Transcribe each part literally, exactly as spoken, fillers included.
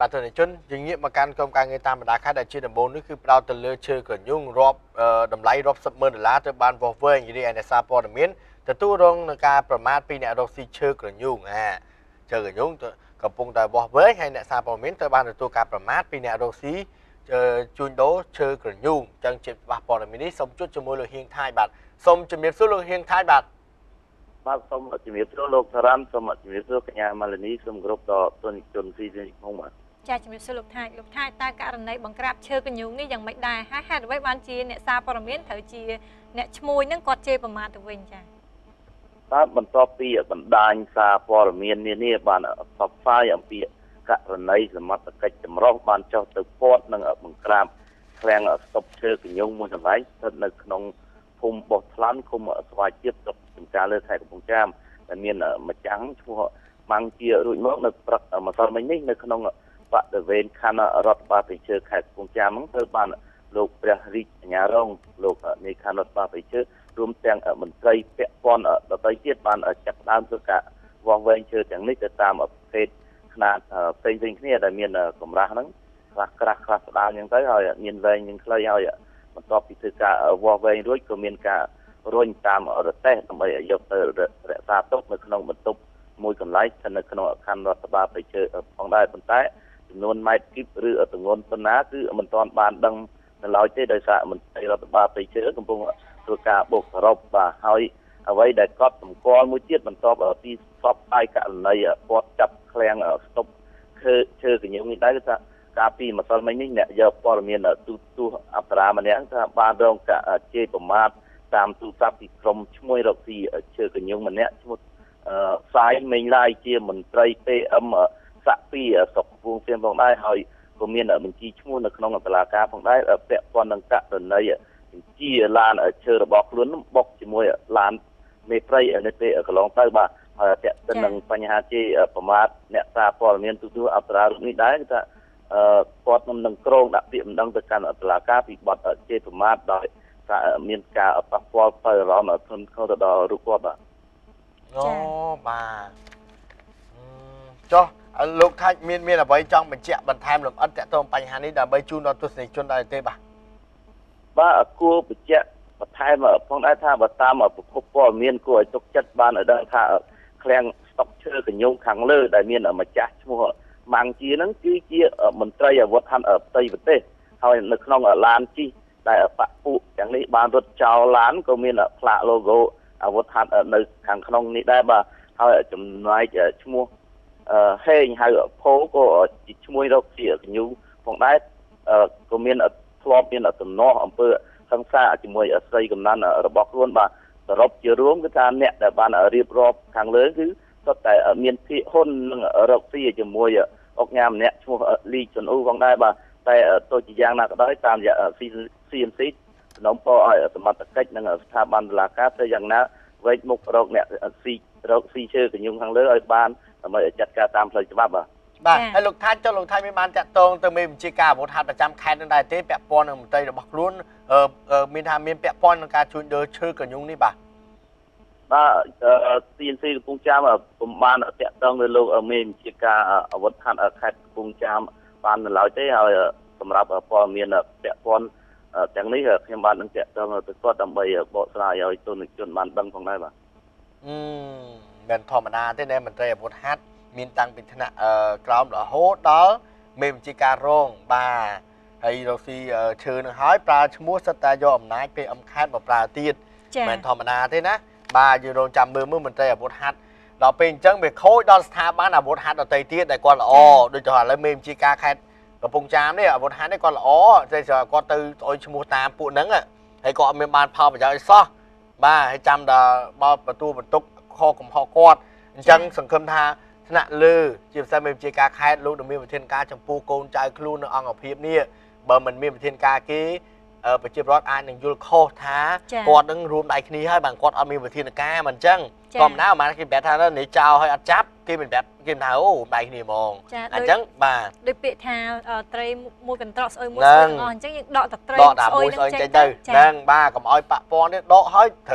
bà thường chun dừng nghiệm mà can công càng người ta mà đã khai đại chia đầm bốn nướcคือเราตะเลือชื่อเกินยุ่งรอบเอ่อดำไล่รอบสับเมื่อล้าจะบานวอลเวอร์อย่างนี้ในซาปอร์ดเมียนแต่ตู้รงในการประมาทปีเนี่ยเราซีชื่อเกินยุ่งอ่ะเจอเกินยุ่งกับปุ่งแต่วอลเวอร์ให้ในซาปอร์ดเมียนแต่บานตัวการประมาทปีเนี่ยเราซีเจอจุนโดชื่อเกินยุ่งจังเจ็บว่าปอร์ดเมียนนี้สมจุดจมูกเลยเฮียงไทยบัดสมจมูกสู้เลยเฮียงไทยบัดបាទសូមជំរាបសួរលោកសារ៉ាន់សូមជំរាបសួរកញ្ញាម៉ាឡីនីសូមគោរពដល់ទុនជនស៊ីស៊ីខ្ញុំបាទចាជំរាបសួរលោកថៃលោកថៃតើករណីបង្ក្រាបឈើកញ្ញុងនេះយ៉ាងម៉េចដែរហើយហេតុអ្វីបានជាអ្នកសារព័ត៌មានត្រូវជាអ្នកឈ្មួញហ្នឹងគាត់ជេរប្រមាថទៅវិញចាបាទបន្ទាប់ពីបណ្ដាញសារព័ត៌មាននានាបានផ្សព្វផ្សាយអំពីករណីសមត្ថកិច្ចចម្រុះបានចុះទៅព័ទ្ធនឹងបង្ក្រាបឃ្លាំងស្តុបឈើកញ្ញុងមួយកន្លែងស្ថិតនៅក្នុងភូមិបោះថ្លាន់ឃុំស្វាយជាតិស្រុកចំការលើខេត្តកំពង់ចាមដែលមានម្ចាំងឈ្មោះម៉ាំងជារួចមកនៅព្រឹកម្សិលមិញនេះនៅក្នុងបរិវេណខណ្ឌរដ្ឋបាលព្រៃឈើខេត្តកំពង់ចាមហ្នឹងត្រូវបានលោកព្រះរាជអាជ្ញារងលោកនៃខណ្ឌរដ្ឋបាលព្រៃឈើរួមទាំងមន្ត្រីពាក់ព័ន្ធដទៃទៀតបានចាត់ផ្ដើមធ្វើការវាស់វែងឈើទាំងនេះទៅតាមប្រភេទຂະຫນາດផ្សេងៗគ្នាដែលមានកម្រាស់ហ្នឹងខ្លះក្រាស់ខ្លះស្ដាងអញ្ចឹងទៅហើយមានវែងនិងខ្លីហើយបន្ទាប់ពីធ្វើការវាស់វែងរួចក៏មានការរុញតាមរទេះដើម្បីយកទៅរក្សាទុកនៅក្នុងបន្ទប់មួយកន្លែងស្ថិតនៅក្នុងខណ្ឌរដ្ឋបាលព្រៃឈើផងដែរប៉ុន្តែចំនួនម៉ែត្រគីបឬទម្ងន់ប៉ុណ្ណាគឺមិនទាន់បានដឹងនៅឡើយទេដោយសារមន្ត្រីរដ្ឋបាលព្រៃឈើកំពុងធ្វើការបូកសរុបបាទហើយអ្វីដែលកត់សម្គាល់មួយទៀតបន្ទាប់ពីសពផ្សាយករណីពាត់ចាប់ឃ្លាំងស្តុបឈើកញ្ញុងនេះដែរគឺថាកាលពីម្សិលមិញនេះអ្នកយកព័ត៌មានទូទូអប្សរាម្នាក់ថាបានរងការជេរប្រមាថតាមទូរស័ព្ទពីក្រុមឈ្មោះរកស៊ីឈើកញ្ញុងម្នាក់ឈ្មោះផ្សាយមេងឡាយជាមន្ត្រី pê em សាក់ពីស្រុកកំពង់សៀមផងដែរហើយក៏មានបញ្ជីឈ្មោះនៅក្នុងតុលាការផងដែរពាក់ព័ន្ធនឹងករណីបញ្ជីឡានឈើរបស់ខ្លួនបុកជាមួយឡានមេព្រៃនៅពេលកន្លងទៅបាទហើយពាក់ទៅនឹងបញ្ហាជេរប្រមាថអ្នកសារព័ត៌មានទូទូអប្សរារូបនេះដែរគឺថាអឺគាត់នឹងក្រងដាក់ពាក្យបណ្ដឹងទៅកាន់តុលាការពីបទជេរប្រមាថដោយមានការប៉ះពាល់ទៅអារម្មណ៍ធ្ងន់ធ្ងរទៅដល់រូបគាត់បាទអូបាទចុះលោកថាច់មានមានអ្វីចង់បញ្ជាក់បន្ថែមលម្អិតទាក់ទងបញ្ហានេះដើម្បីជូនដល់ទស្សនិកជនដែរទេបាទបាទគួរបញ្ជាក់បន្ថែមផងដែរថាបើតាមប្រភពព័ត៌មានគួរឲ្យទុកចិត្តបានឲ្យដឹងថាឃ្លាំងស្តុកឈើកញ្ញុងខាងលើដែលមានម្ចាស់ឈ្មោះម៉ាំងជាហ្នឹងគឺជាមន្ត្រីអាវុធហត្ថផ្ទៃប្រទេសហើយនៅក្នុងឡានជិះដែលបពុទាំងនេះបានរត់ចោលឡានក៏មានផ្លាក logo អាវុធហត្ថនៅខាងក្នុងនេះដែរបាទហើយចំណែកឈ្មោះហេងហៅផូក៏ជាឈ្មោះរកជាកញ្ញុងផងដែរក៏មានធ្លាប់មានតំណោះអំពើសង្សារជាមួយស្រីកំណាន់របស់ខ្លួនបាទសរុបជារួមគឺថាអ្នកដែលបានរៀបរាប់ខាងលើគឺសុទ្ធតែមានភាគហ៊ុននិងរកស៊ីជាមួយអុកញ៉ាម្នាក់ឈ្មោះលីជុនអ៊ូផងដែរបាទតែទោះជាយ៉ាងណាក៏ដោយតាមរយៈ ซี เอ็ม ซี សំណូមពរឲ្យសមត្ថកិច្ចនិងស្ថាប័នតុលាការទៅយ៉ាងណាវែកមុខរកអ្នកស៊ីរកស៊ីឈើកញ្ញុងខាងលើឲ្យបានដើម្បីចាត់ការតាមផ្លូវច្បាប់បាទបាទហើយលោកថាច់ចុះលោកថាច់មានបានតាក់ទងទៅមេបញ្ជាការអាវុធហត្ថប្រចាំខេត្តនឹងដែរទេពាក់ព័ន្ធនឹងមន្ត្រីរបស់ខ្លួនមានថាមានពាក់ព័ន្ធនឹងការជួញដូរឈើកញ្ញុងនេះបាទបាទ ซี เอ็ม ซี កំពង់ចាមពុំបានតាក់ទងទៅលោកមេបញ្ជាការអាវុធហត្ថខេត្តកំពង់ចាមបាននៅឡើយទេហើយសម្រាប់ព័ត៌មានពាក់ព័ន្ធទាំងនេះខ្ញុំបាននឹងតាក់ទងទៅគាត់ដើម្បីបកស្រាយឲ្យទស្សនិកជនបានដឹងផងដែរបាទអឺមិនធម្មតាទេដែលមន្ត្រីអាវុធហត្ថមានតាំងពីថ្នាក់ក្រោមរហូតដល់មេបញ្ជាការរងបាទហើយរកស៊ីឈើនឹងហើយប្រើឈ្មោះសិតតែយកអំណាចពេលអំខេតមកប្រើទៀតមិនធម្មតាទេណាបាទយើងរងចាំមើលមើលមន្ត្រីអាវុធហត្ថដល់ពេលអញ្ចឹងវាខូចដល់ស្ថាប័នអាវុធហត្ថដទៃទៀតដែលគាត់ល្អដូចទៅឥឡូវមេបញ្ជាការខេត្តកំពង់ចាមនេះអាវុធហត្ថនេះគាត់ល្អតែគាត់ទៅឲ្យឈ្មោះតាមពួកហ្នឹងហើយគាត់អត់មានបានផលប្រយោជន៍សោះបាទហើយចាំដល់បបបន្ទូបន្ទុកខកកំហុសគាត់អញ្ចឹងសង្ឃឹមថាថ្នាក់លើជាពិសេសមេបញ្ជាការខេត្តលោកនឹងមានវិធានការចំពោះកូនចៅខ្លួននៅអង្គភាពនេះបើមិនមានវិធានការគេប្រជាពលរដ្ឋអាចនឹងយល់ខុសថាគាត់នឹងរួមដៃគ្នាហើយបានគាត់អត់មានវិធានការមិនអញ្ចឹងក៏មិនដែរអាគេប្រាប់ថានេះចោលឲ្យអត់ចាប់គេមិនប្រាប់គេថាអូដៃគ្នាហ្មងអញ្ចឹងបាទដូចពាក្យថាត្រីមួយកន្ត្រកស្អុយមួយស្អុយអស់អញ្ចឹងយើងដកតែត្រីដកតែមួយស្អុយចេញទៅហ្នឹងបាទកុំឲ្យប៉ពាន់ទេដកឲ្យត្រូវ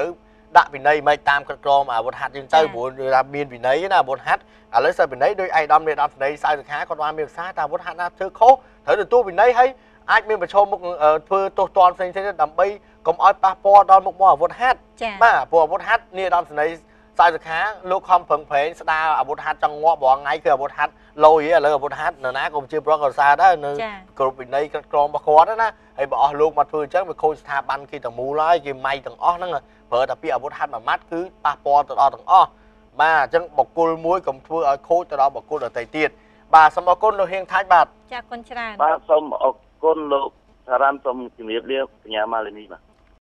ដាក់វិន័យមិនតាមក្រក្រមអាវុធហត្ថយើងទៅព្រោះថាមានវិន័យណាអាវុធហត្ថឥឡូវសិវិន័យដោយឯកឧត្តមនៃដល់ស្ដីសៅសខាគាត់បានមានប្រសាសន៍ថាអាវុធហត្ថណាធ្វើខុសត្រូវទទួលវិន័យហើយអាចមានប្រឈមមុខធ្វើទោសទណ្ឌផ្សេងៗដើម្បីកុំឲ្យប៉ះពាល់ដល់មុខមាត់អាវុធហត្ថបាទព្រោះអាវុធហត្ថនេះឧត្តមស្ដីសៅសខាលោកខំប្រឹងប្រែងស្ដារអាវុធហត្ថចង់ងាប់រាល់ថ្ងៃគឺអាវុធហត្ថលយឥឡូវអាវុធហត្ថនៅណាក៏ជាប្រកកសារដែរនៅគ្រប់វិន័យក្រមរបស់គាត់ណាហើយបើអស់លោកមកធ្វើអញ្ចឹងវាខូចស្ថាប័នគេទាំងមូលហើយគេម៉ៃទាំងអស់ហ្នឹងប្រើតែពាក្យអាវុធហត្ថមួយម៉ាត់គឺប៉ះពាល់ទៅដល់ទាំងអស់បាទអញ្ចឹងបុគ្គលមួយកុំធ្វើឲ្យខូចទៅដល់បុគ្គលដទៃទៀតបាទសូមអរគុណលោកហៀងថាច់បាទចាគុណច្រើនបាទសូមអរគុណលោកសារ៉ាន់សូមជម្រាបលាកញ្ញាម៉ាលីនីបាទ